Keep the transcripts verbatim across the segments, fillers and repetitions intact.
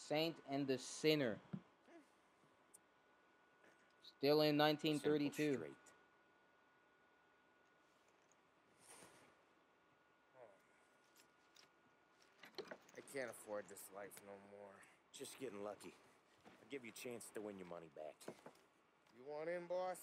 Saint and the Sinner. Still in nineteen thirty-two. Simple, straight. I can't afford this life no more. Just getting lucky. I'll give you a chance to win your money back. You want in, boss?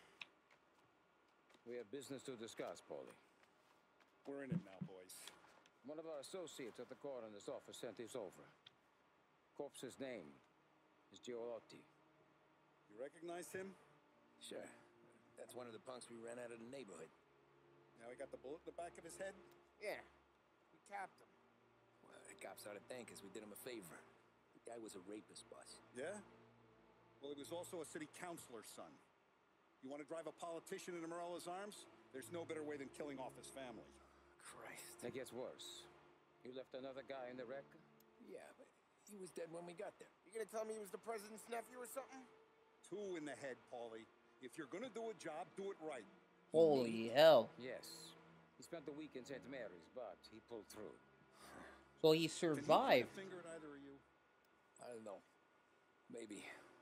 We have business to discuss, Paulie. We're in it now, boys. One of our associates at the coroner's office sent this over. Corpse's name is Giolotti. You recognize him? Sure. That's one of the punks we ran out of the neighborhood. Now he got the bullet in the back of his head? Yeah. We tapped him. Well, the cops ought to thank us. We did him a favor. The guy was a rapist, boss. Yeah? Well, he was also a city councilor's son. You want to drive a politician into Morella's arms? There's no better way than killing off his family. Christ. It gets worse. You left another guy in the wreck? Yeah, but he was dead when we got there. You gonna tell me he was the president's nephew or something? Two in the head, Paulie. If you're gonna do a job, do it right. Holy hell. Yes. He spent the week in Saint Mary's, but he pulled through. So he Can survived. he point a finger at either of you? I don't know. Maybe.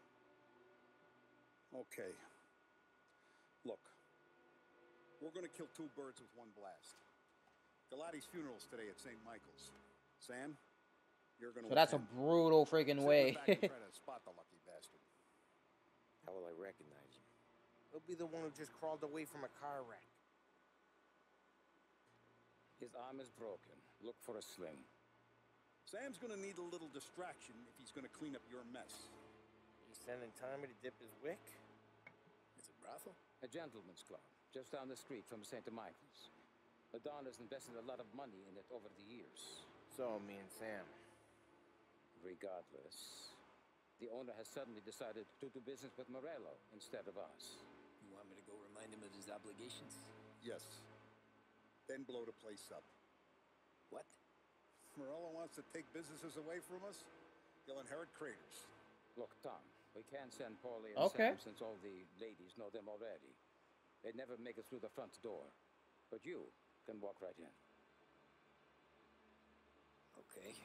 Okay. Look. We're gonna kill two birds with one blast. Galati's funeral's today at Saint Michael's. Sam, you're gonna So that's a attend. brutal freaking Sit in the way. back and try to spot the lucky bastard. How will I recognize him? He'll be the one who just crawled away from a car wreck. His arm is broken. Look for a sling. Sam's gonna need a little distraction if he's gonna clean up your mess. He's sending Tommy to dip his wick? It's a brothel? A gentleman's club, just down the street from Saint Michael's. The Don has invested a lot of money in it over the years. So, me and Sam. Regardless, the owner has suddenly decided to do business with Morello instead of us. You want me to go remind him of his obligations? Yes. Then blow the place up. What? Morello wants to take businesses away from us? He'll inherit craters. Look, Tom, we can't send Paulie and Okay. Sam since all the ladies know them already. They'd never make it through the front door. But you can walk right in. Okay.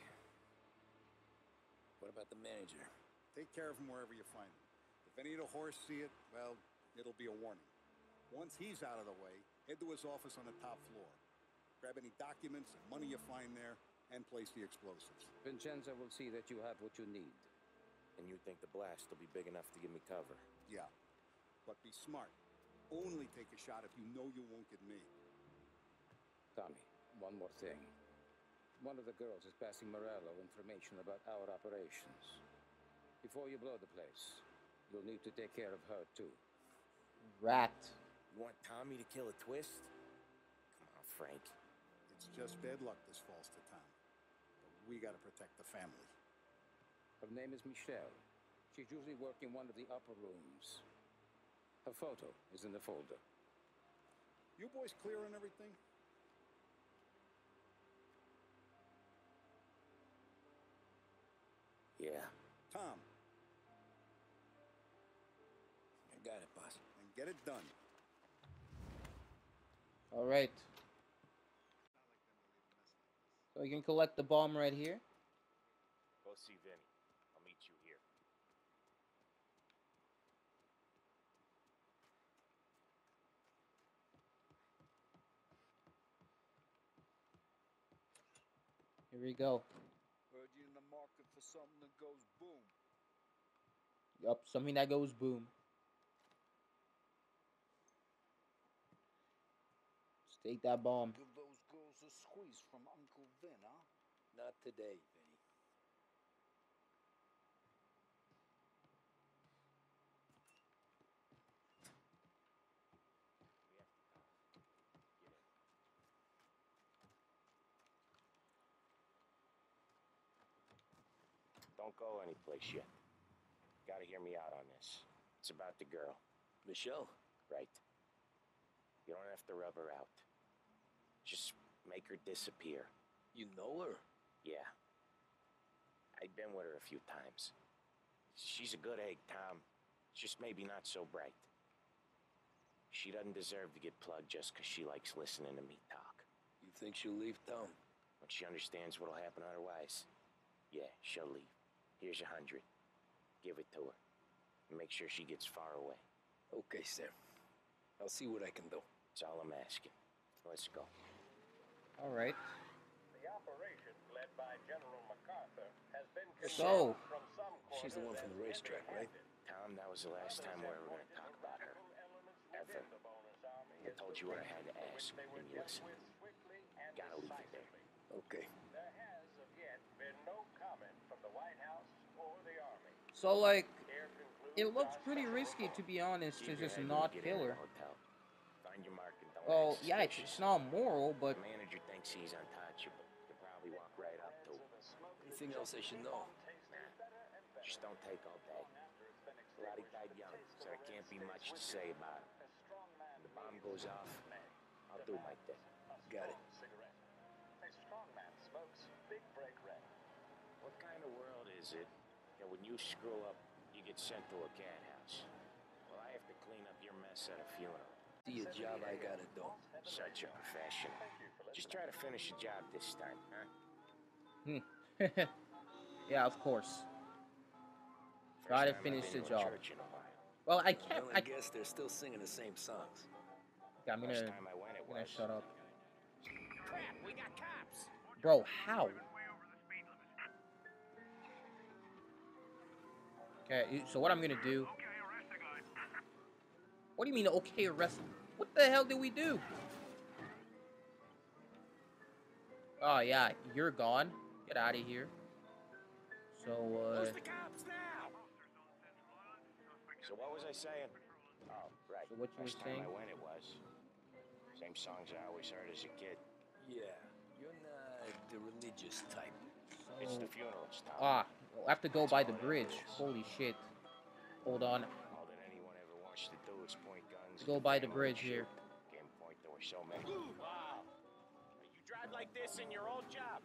What about the manager? Take care of him wherever you find him. If any of the horse see it, well, it'll be a warning. Once he's out of the way, head to his office on the top floor. Grab any documents and money you find there, and place the explosives. Vincenzo will see that you have what you need. And you think the blast will be big enough to give me cover? Yeah. But be smart. Only take a shot if you know you won't get me. Tommy, one more thing. One of the girls is passing Morello information about our operations. Before you blow the place, you'll need to take care of her, too. Rat. You want Tommy to kill a twist? Come on, Frank. It's just bad luck this falls to town. But we gotta protect the family. Her name is Michelle. She's usually working one of the upper rooms. Her photo is in the folder. You boys clear on everything? Yeah. Tom, I got it, boss. and get it done. All right. So you can collect the bomb right here. Go see Vinny. I'll meet you here. Here we go. Heard you in the market for something that goes boom. Yup, something that goes boom. Let's take that bomb. Give those girls a squeeze from Uncle Vin, huh? Not today, Vinny. We have to talk. Get in. Don't go anyplace yet. Gotta hear me out on this. It's about the girl. Michelle? Right. You don't have to rub her out. Just make her disappear. You know her? Yeah. I've been with her a few times. She's a good egg, Tom. Just maybe not so bright. She doesn't deserve to get plugged just because she likes listening to me talk. You think she'll leave town? When she understands what'll happen otherwise, yeah, she'll leave. Here's a hundred. Give it to her. And make sure she gets far away. Okay, Sam. I'll see what I can do. That's all I'm asking. Let's go. All right. The operation, led by General MacArthur, has been So, from some She's the one from the racetrack, right? Tom, that was the last time we were going to talk about her. Ever. I told you what I had to ask, and you listened. Gotta leave it there. Okay. There has of yet been no comment from the White House or the Army. So like, Here concludes it looks our pretty special risky to be honest, to Keep your just head when not you get kill into her. the hotel. Find your mark and don't Well, act yeah, it's, suspicious. it's not moral, but The manager thinks he's untouchable. You'll probably walk right up to him. Anything else I should know? Nah, just don't take all day. Lottie died young, so there can't be much to say about it. When the bomb goes off, I'll do my thing. Got it. A strongman smokes Big Break Red. What kind of world is it that when you screw up, you get sent to a cat house? Well, I have to clean up your mess at a funeral. See a job I gotta do. Such a professional. Just try to finish the job this time, huh? yeah, of course. First Try to time I've finish been the to a job. church in a while. Well, I can't. Well, I, I guess they're still singing the same songs. okay, I'm gonna, Last time I went, it I'm gonna was. shut up, Crap, we got cops. bro. How? Okay, so what I'm gonna do? What do you mean? Okay, arrest? What the hell did we do? Oh yeah, you're gone. Get out of here. So uh, Who's the cops now? So what was I saying? Oh, right. So what you Last were time saying? I went, it was. Same songs I always heard as a kid. Yeah, you're not the religious type. It's so the funerals, Tom. ah, we'll have to go by the bridge. Holy shit! Hold on. All that anyone ever wants to do is point guns. Go at by the family bridge and here. shoot. Game point, there were so many. Wow. You drive like this in your old job?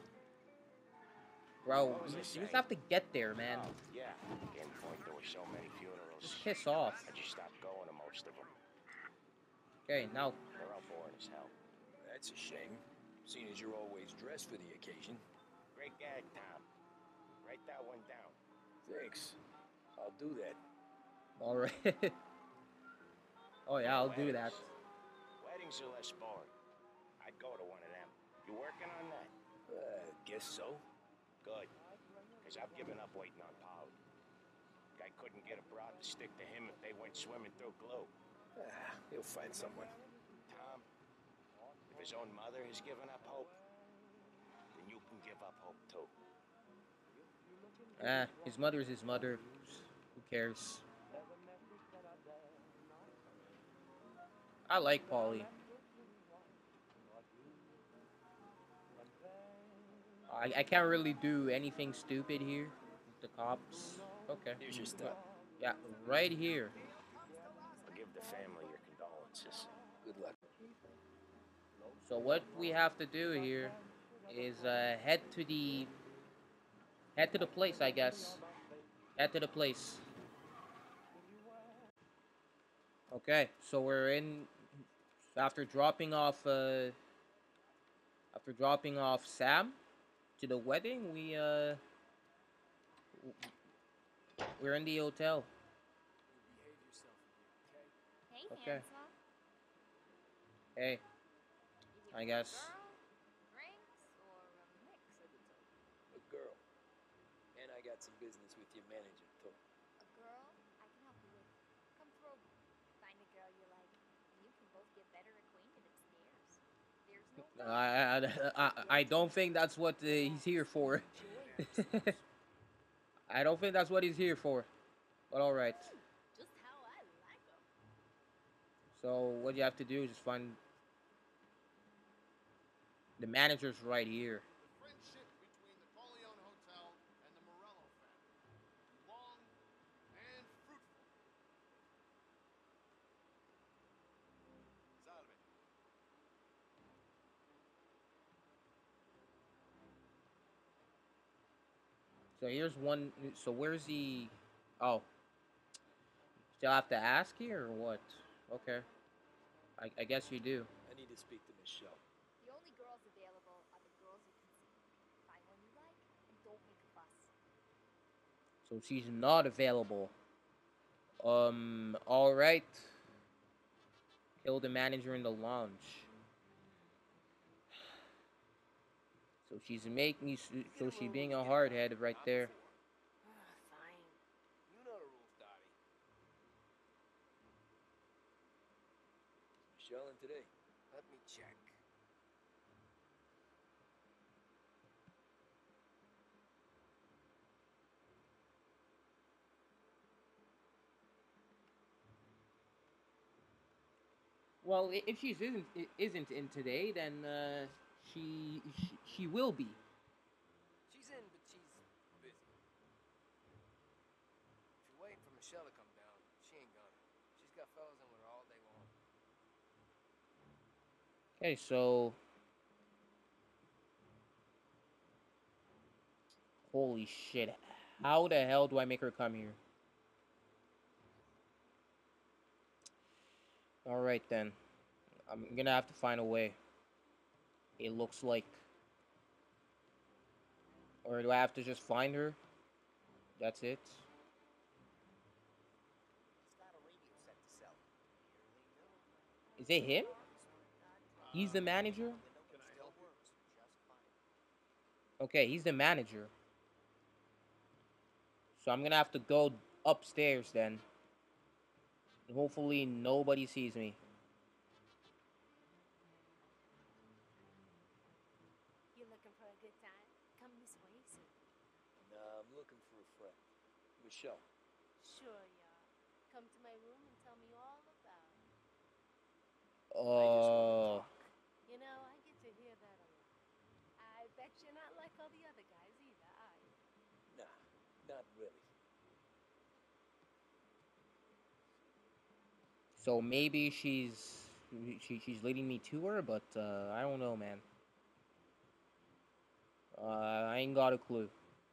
Bro, What was you I just, you saying? just have to get there, man. Oh, yeah. Game point, there were so many funerals. Just piss off. I just stopped going to most of them. Okay, now, They're all boring as hell. That's a shame, seeing as you're always dressed for the occasion. Great gag, Tom. Write that one down. Thanks. I'll do that. all right. Oh yeah, I'll do that. Weddings are less boring. I'd go to one of them. You working on that? Uh, guess so. Good. Because I've given up waiting on Polly. Guy couldn't get a broad to stick to him if they went swimming through glue. Ah, he'll find someone. Tom, if his own mother has given up hope, then you can give up hope too. Ah, his mother's his mother. Who cares? I like Polly. I, I can't really do anything stupid here with the cops. Okay. Here's your stuff. Yeah, right here. I'll give the family your condolences. Good luck. So what we have to do here is uh, head to the head to the place, I guess. Head to the place. Okay, so we're in after dropping off uh, after dropping off Sam to the wedding. We uh we're in the hotel. Hey, Okay. handsome. Hey, Is it I a guess. girl, drinks, or a mix of the two? A girl. And I got some business with your manager, too. A girl I can help you with. Come through. Find a girl you like, and you can both get better acquainted upstairs. There's no I I, I, I don't think that's what uh, he's here for. I don't think that's what he's here for. But all right. just how I like 'em. So what you have to do is just find the manager's right here. The friendship between the Corleone Hotel and the Morello family. Long and fruitful. Salve. So here's one. So where's the? Oh. Still have to ask here or what? Okay. I, I guess you do. I need to speak to Michelle. The only girls available are the girls you can see. Find one you like, and don't make a fuss. So she's not available. Um, alright. Kill the manager in the lounge. So she's making, so she's being a hardhead right there. Fine. You know the rules, Dottie. Is Michelle in today? Let me check. Well, if she isn't isn't in today, then uh, she, she she will be. She's in, but she's busy. If you're waiting for Michelle to come down, she ain't gonna. She's got fellas in with her all day long. Okay, so holy shit! How the hell do I make her come here? All right then, I'm gonna have to find a way. It looks like, or do I have to just find her? That's it. Is it him? He's the manager? Okay, he's the manager. So I'm gonna have to go upstairs then. Hopefully nobody sees me. You looking for a good time? Come this way, see. Nah, I'm looking for a friend. Michelle. Sure, y'all. Come to my room and tell me all about it. Uh. You know, I get to hear that a lot. I bet you're not like all the other guys either, are you? Nah, not really. So maybe she's she, she's leading me to her, but uh, I don't know, man. Uh, I ain't got a clue.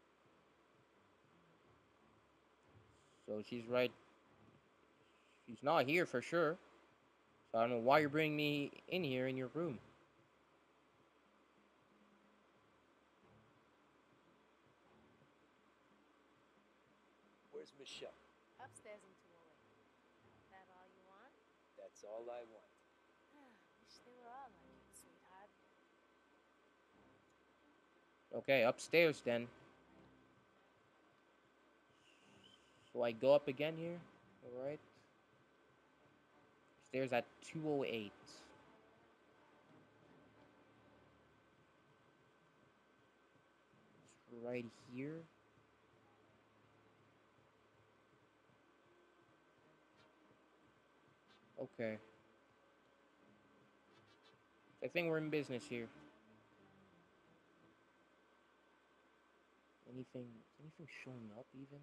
So she's right. She's not here for sure. So I don't know why you're bringing me in here in your room. Where's Michelle? Upstairs in two oh eight. That all you want? That's all I want. Wish they were all like you, sweetheart. Okay, upstairs then. So I go up again here. Alright. Stairs at two oh eight. It's right here. Okay. I think we're in business here. Anything, anything showing up even?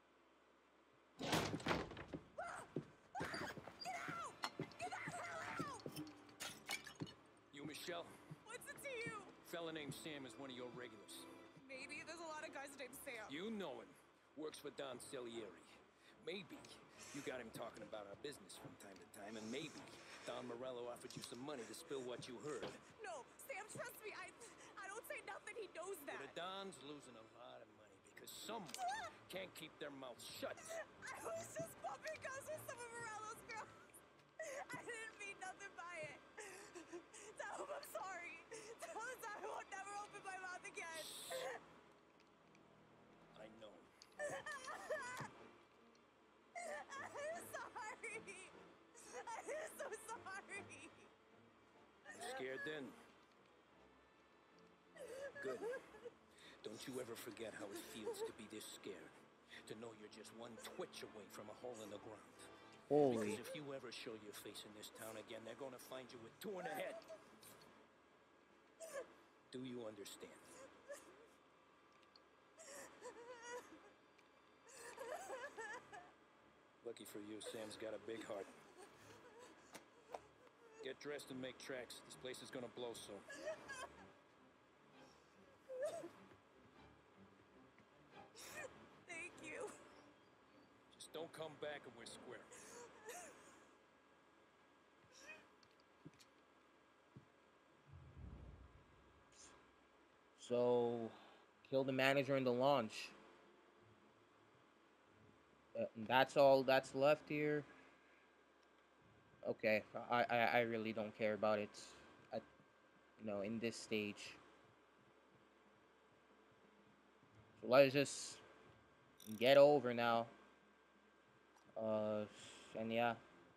You Michelle? What's it to you? Fella named Sam is one of your regulars. Maybe. There's a lot of guys named Sam. You know him. Works for Don Celieri. Maybe you got him talking about our business from time to time, and maybe Don Morello offered you some money to spill what you heard. No, Sam, trust me. I I don't say nothing. He knows that. Well, the Don's losing a lot of money because someone can't keep their mouth shut. I was just bumping guns with some of Morello's girls. I didn't mean nothing by it. Tell him I'm sorry. Tell him I won't never open my mouth again. I know. I'm sorry. I'm so sorry. You scared then? Good. Don't you ever forget how it feels to be this scared. To know you're just one twitch away from a hole in the ground. Holy. Because if you ever show your face in this town again, they're gonna find you with two in the head. Do you understand? Lucky for you, Sam's got a big heart. Get dressed and make tracks. This place is gonna blow soon. Thank you. Just don't come back and we're square. So, kill the manager in the launch. Uh, that's all that's left here. Okay, I, I, I really don't care about it at, you know, in this stage. So let's just get over now. Uh, and yeah.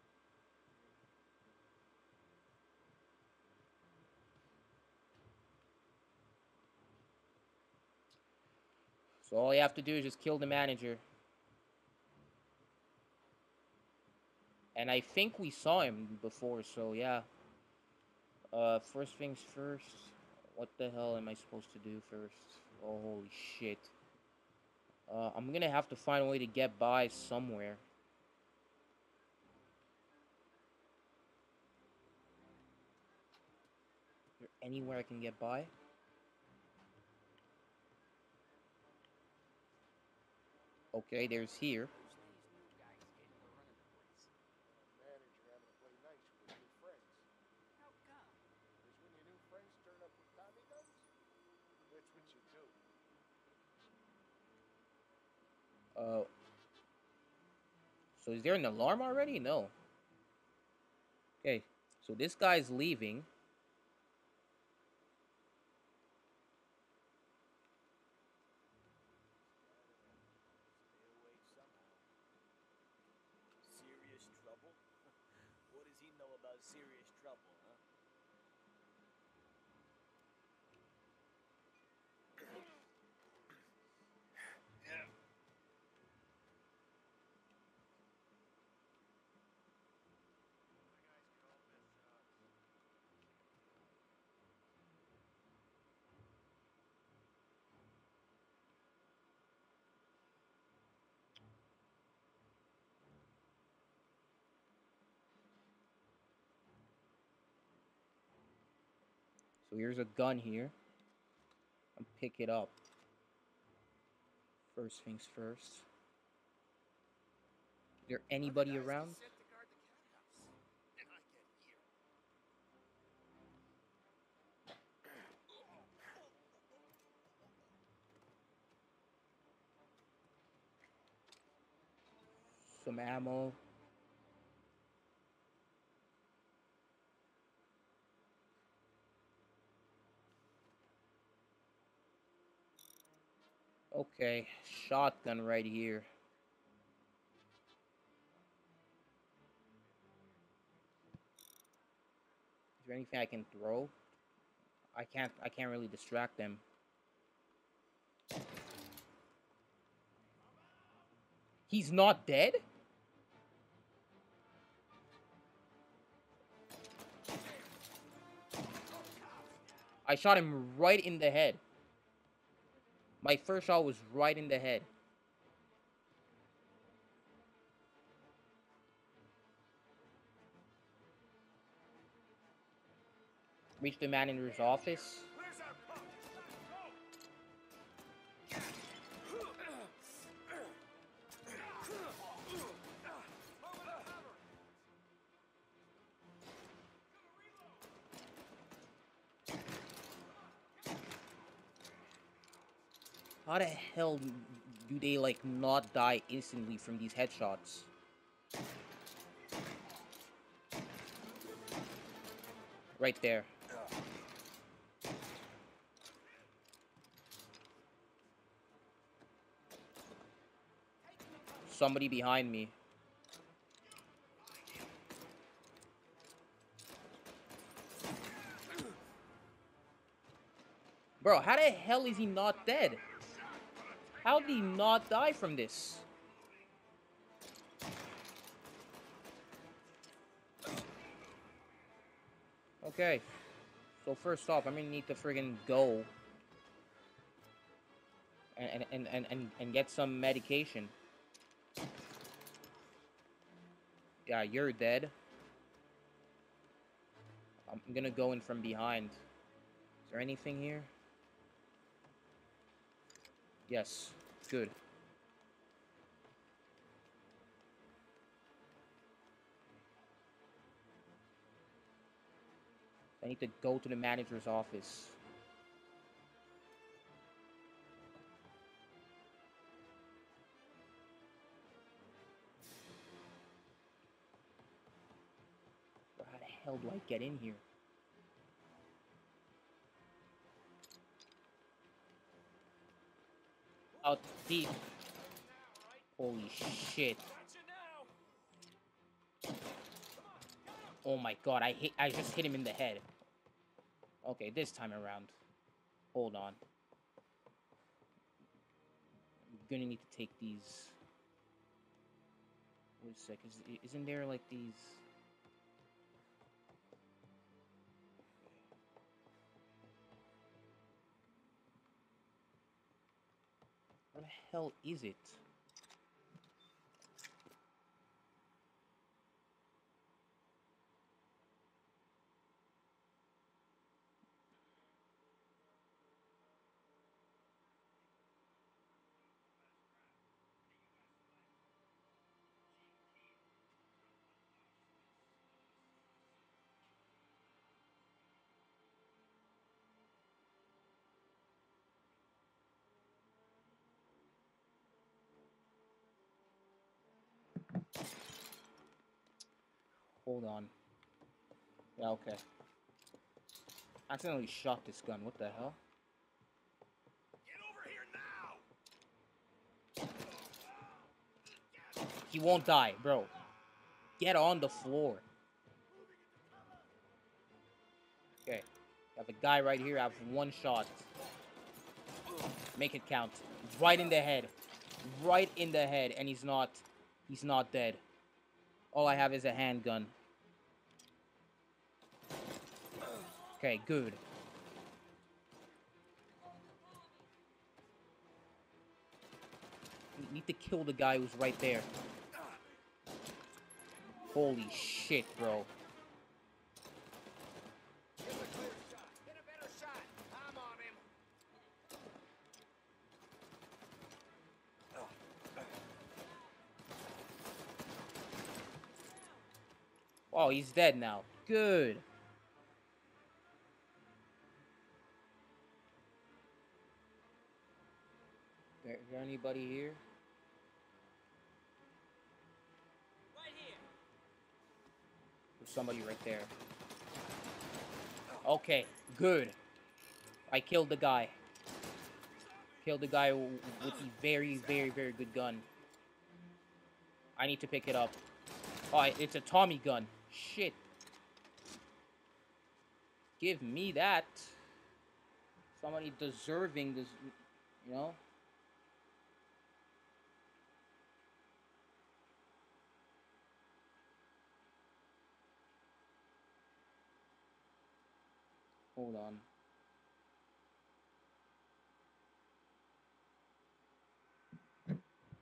So all you have to do is just kill the manager. And I think we saw him before, so yeah. Uh, first things first. What the hell am I supposed to do first? Oh, holy shit. Uh, I'm gonna have to find a way to get by somewhere. Is there anywhere I can get by? Okay, there's here. Manager having to play nice with his new friends. How come? Because when your new friends turn up with Tommy guns, that's what you do. Uh, so is there an alarm already? No. Okay, so this guy's leaving. Serious trouble? What does he know about serious trouble, huh? So here's a gun here. I'll pick it up. First things first. Is there anybody around? Some ammo. Okay, shotgun right here. Is there anything I can throw? I can't I can't really distract them. He's not dead? I shot him right in the head. My first shot was right in the head. Reach the manager's office. How the hell do they, like, not die instantly from these headshots? Right there. Somebody behind me. Bro, how the hell is he not dead? How did he not die from this? Okay. So first off, I'm gonna need to friggin' go. And, and, and, and, and get some medication. Yeah, you're dead. I'm gonna go in from behind. Is there anything here? Yes. Good. I need to go to the manager's office. hell do I get in here? Out deep. Holy shit. Oh my god, I hit I just hit him in the head. Okay, this time around. Hold on. I'm gonna need to take these. Wait a sec, is, isn't there like these? What the hell is it? Hold on. Yeah, okay. Accidentally shot this gun. What the hell? Get over here now! He won't die, bro. Get on the floor. Okay. I have a guy right here. I have one shot. Make it count. Right in the head. Right in the head. And he's not... He's not dead. All I have is a handgun. Okay, good. We need to kill the guy who's right there. Holy shit, bro. Oh, he's dead now. Good. Is there anybody here? Right here. There's somebody right there. Okay, good. I killed the guy. Killed the guy with the very, very, very good gun. I need to pick it up. Oh, it's a Tommy gun. Shit. Give me that. Somebody deserving this, you know? Hold on. Is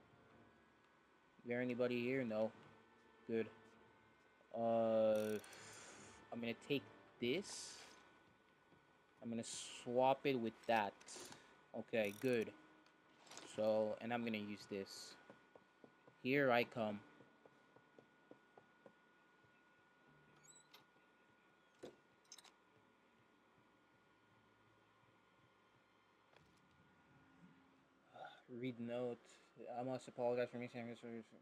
there anybody here? No. Good. Uh, I'm gonna take this. I'm gonna swap it with that. Okay, good. So, and I'm gonna use this. Here I come. Read note. I must apologize for missing this.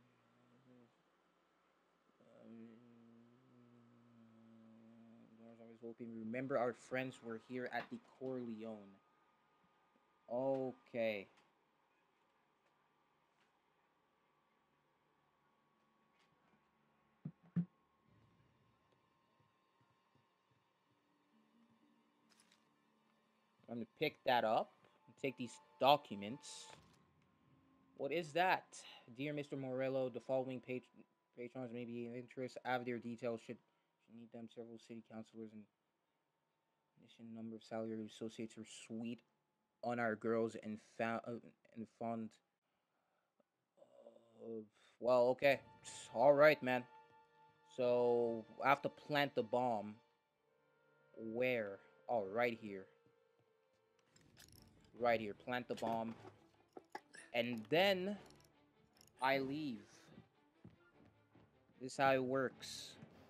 I was hoping. Remember, our friends were here at the Corleone. Okay. I'm gonna pick that up and take these documents. What is that? Dear Mister Morello, the following page patrons may be of interest. I have their details should should need them. Several city councilors and mission number of salary associates are sweet on our girls and found uh, and fond. Uh, well, okay, all right, man. So I have to plant the bomb. Where? Oh, right here. Right here. Plant the bomb. And then I leave. This is how it works.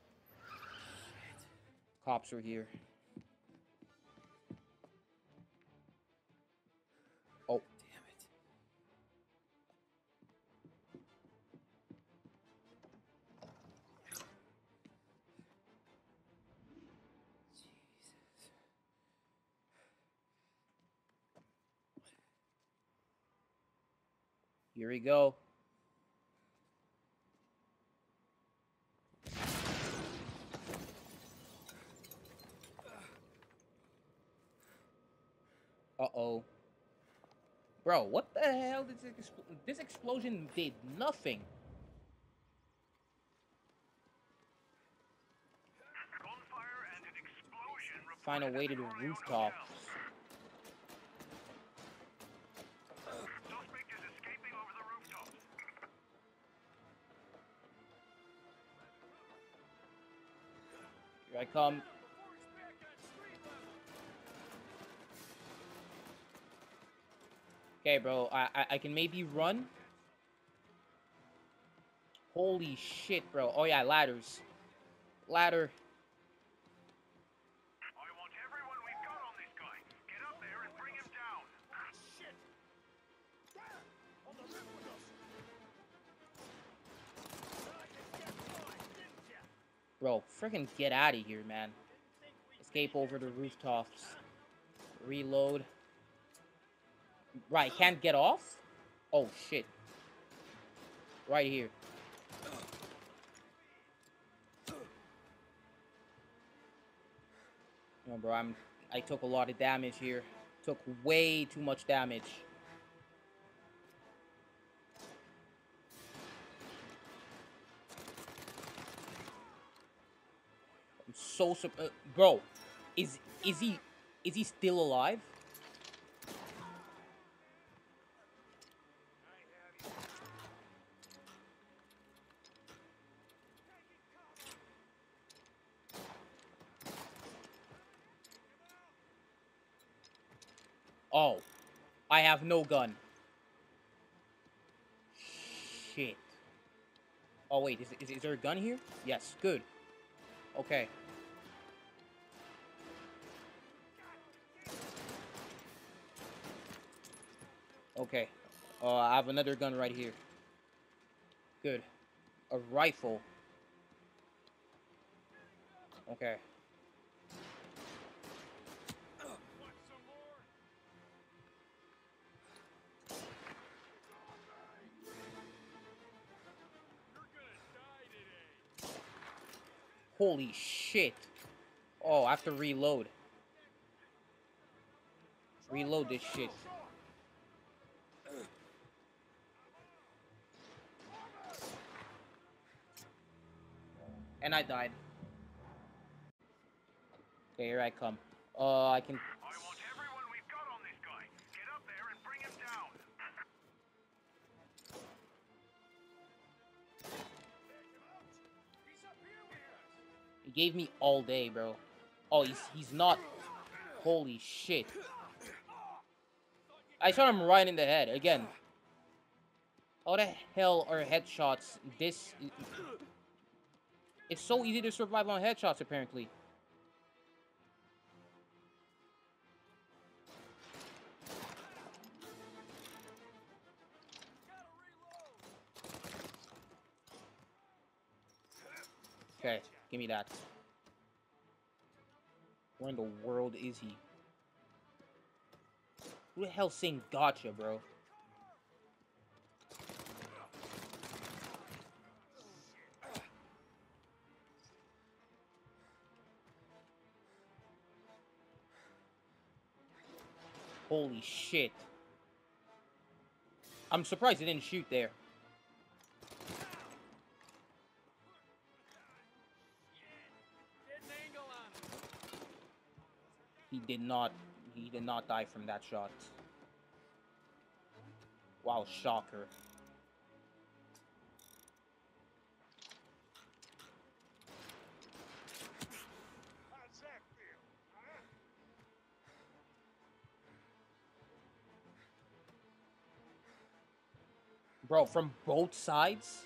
Cops are here. Oh. Damn it. Here we go. Uh-oh. Bro, what the hell? This, expl this explosion did nothing. Gunfire and an explosion. Find a way to the rooftop. Suspect is escaping over the rooftops. Here I come. Okay, bro. I, I I can maybe run. Holy shit, bro. Oh yeah, ladders. Ladder. I want everyone we've got on this guy. Get up there and bring him down. Ah, shit. Down. On the roof with us. Bro, freaking get out of here, man. Escape over the rooftops. Reload. Right, can't get off? Oh, shit. Right here. No, bro, I'm... I took a lot of damage here. Took way too much damage. I'm so... Uh, bro, is... Is he... Is he still alive? Oh, I have no gun. Shit. Oh, wait, is, is, is there a gun here? Yes, good. Okay. Okay. Uh, I have another gun right here. Good. A rifle. Okay. Holy shit. Oh, I have to reload. Reload this shit. And I died. Okay, here I come. Uh, I can... I want everyone we've got on this guy. Get up there and bring him down. He gave me all day, bro. Oh, he's he's not. Holy shit. I shot him right in the head again. How the hell are headshots this? It's so easy to survive on headshots, apparently. Okay, give me that. Where in the world is he? Who the hell's saying gotcha, bro? Holy shit. I'm surprised he didn't shoot there. He did not, he did not die from that shot. Wow, shocker. How's that feel? Huh? Bro, from both sides?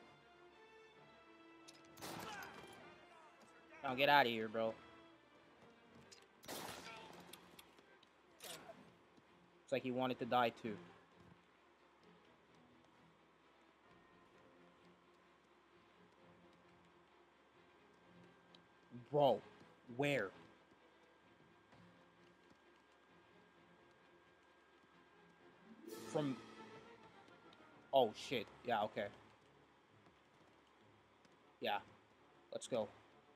Now get out of here, bro. It's like he wanted to die too. Bro, where? From... Oh shit. Yeah, okay. Yeah. Let's go.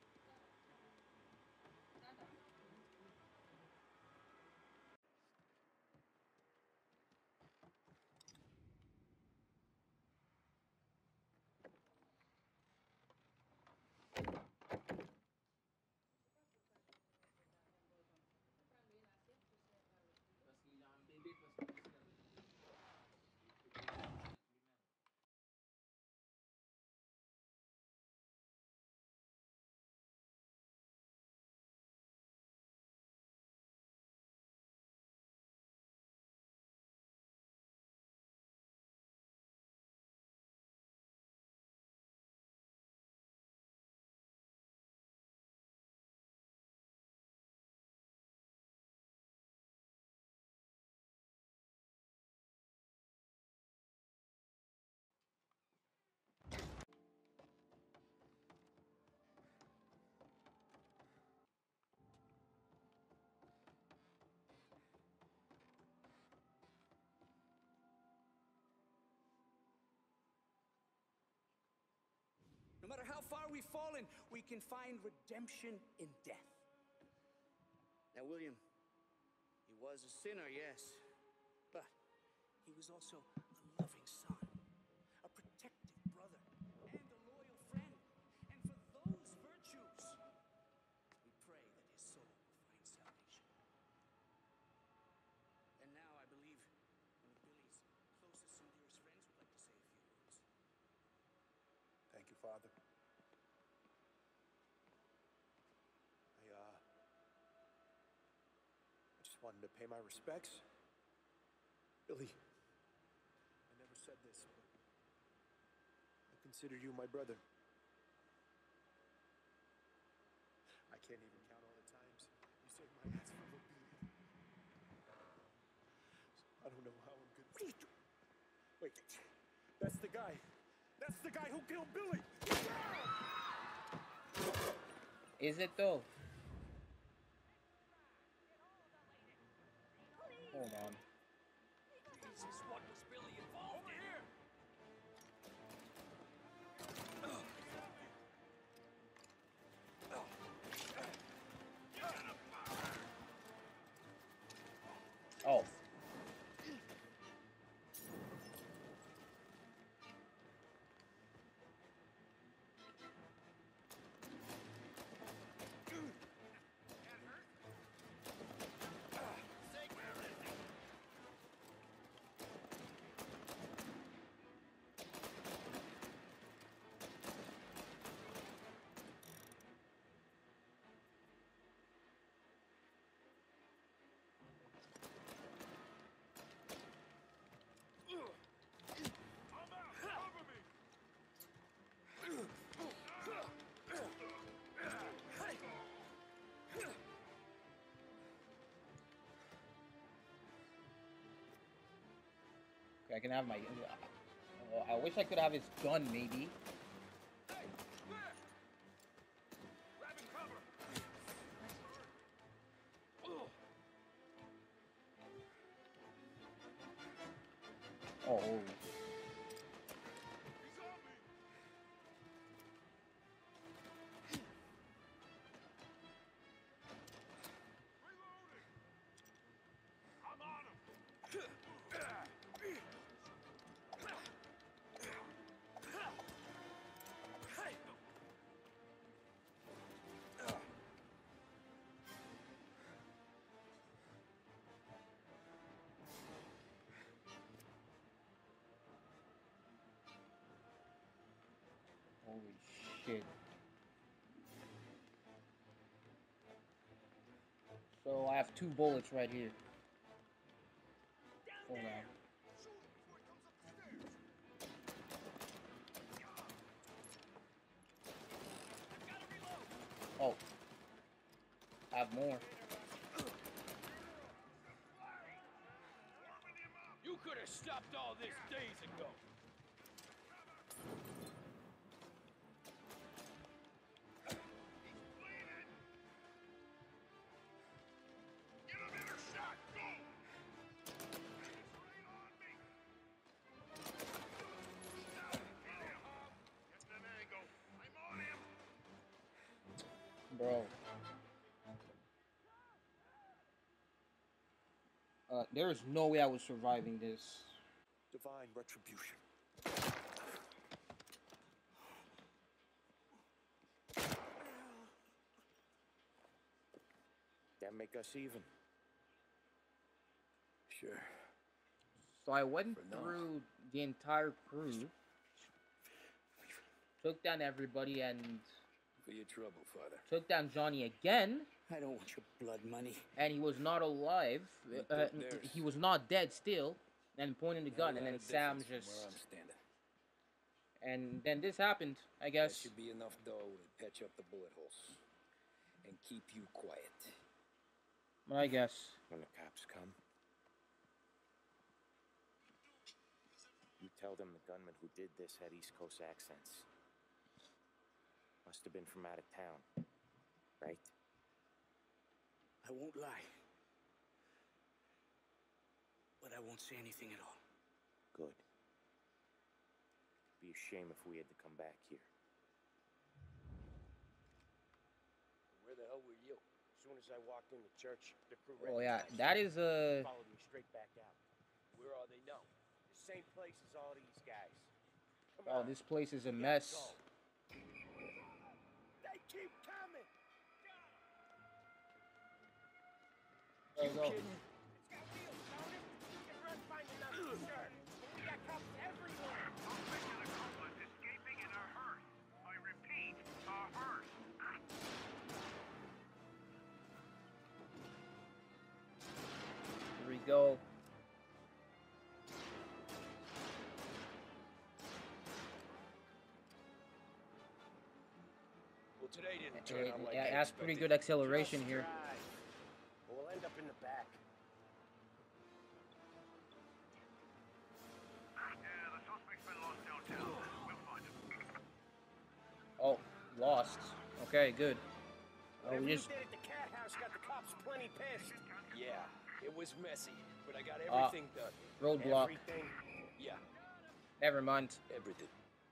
No matter how far we've fallen, we can find redemption in death. Now, William, he was a sinner, yes, but he was also a loving son, a protective brother, and a loyal friend. And for those virtues, we pray that his soul will find salvation. And now I believe one of Billy's closest and dearest friends would like to say a few words. Thank you, Father. I, uh... I just wanted to pay my respects. Billy, I never said this, but I consider you my brother. I can't even count all the times you saved my ass from a beating. I don't know how I'm gonna... What are you doing? Wait, that's the guy. That's the guy who killed Billy! Is it though? Hold on. Jesus, what was Billy involved in? Here! Oh. I can have my... Uh, I wish I could have his gun, maybe. Oh. Holy shit. So I have two bullets right here. Hold on. Oh. I have more. You could have stopped all this days ago. Bro. Uh, there is no way I was surviving this. Divine retribution. That make us even. Sure. So I went For now. through the entire crew, took down everybody, and For your trouble, Father. took down Johnny again. I don't want your blood money. And he was not alive. You Uh, took theirs. he was not dead still. And pointing the Not a gun, lot and then of Sam difference from just. Where I'm standing. And then this happened, I That guess. should be enough dough to patch up the bullet holes and keep you quiet. I guess. When the cops come, you tell them the gunman who did this had East Coast accents. Must have been from out of town, right? I won't lie. But I won't say anything at all. Good. Be a shame if we had to come back here. Where the hell were you? As soon as I walked in the church, the crew Oh yeah, recognized that me. is a. Followed me straight back out. Where are they now? The same place as all these guys. Come Oh, on. this place is a We gotta mess. go. They keep coming. There you go. It's got wheels, don't it? You can run find another shirt. We got cops everywhere. Suspected accomplice escaping in a hearse. I repeat, a hearse. Here we go. Well, today didn't turn It, out like it I has pretty expected. good acceleration Just here. drive. We'll end up in the back. Yeah, the suspect's been lost downtown. We'll find him. Oh, lost. Okay, good. Oh, Whatever we you just. did at the cat house got the cops plenty pissed. Yeah, it was messy, but I got Uh, everything done. roadblock. Everything? Yeah, Never mind. Everything.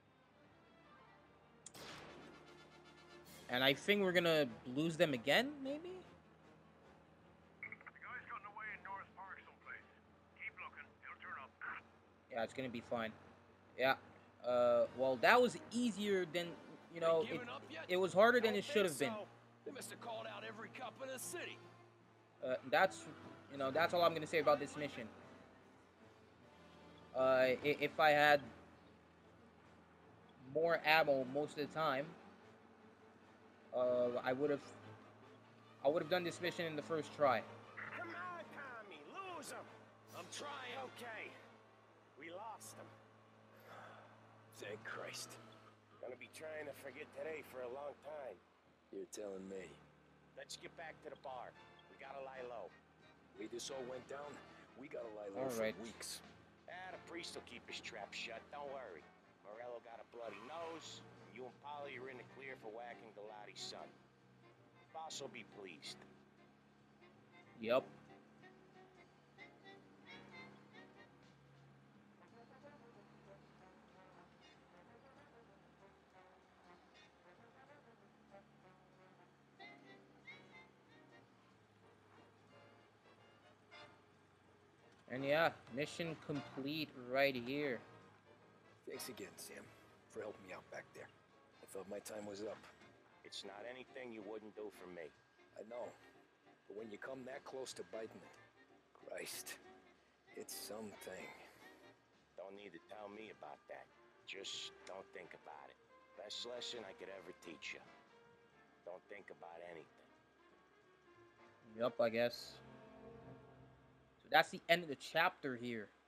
And I think we're gonna lose them again, maybe? The guy's gotten away in North Park someplace. Keep looking. He'll turn up. Yeah, it's gonna be fine. Yeah. Uh, well, that was easier than, you know, They it, giving up yet? it was harder than Don't it should have think been. so. They must have called out every cop in the city. Uh, that's, you know, that's all I'm gonna say about this mission. Uh, i- if I had more ammo most of the time, uh, I would have, I would have done this mission in the first try. Come on, Tommy, lose him. I'm trying. Okay, we lost him. Thank Christ. Gonna be trying to forget today for a long time. You're telling me. Let's get back to the bar. We gotta lie low. The way this all went down, we gotta lie low All for right. weeks. Ah, the priest will keep his trap shut. Don't worry. Morello got a bloody nose. And you and Polly are in the clear for whacking Galati's son. Boss will be pleased. Yep. And yeah, mission complete right here. Thanks again, Sam, for helping me out back there. I thought my time was up. It's not anything you wouldn't do for me. I know. But when you come that close to biting it, Christ, it's something. Don't need to tell me about that. Just don't think about it. Best lesson I could ever teach you. Don't think about anything. Yup, I guess. So that's the end of the chapter here.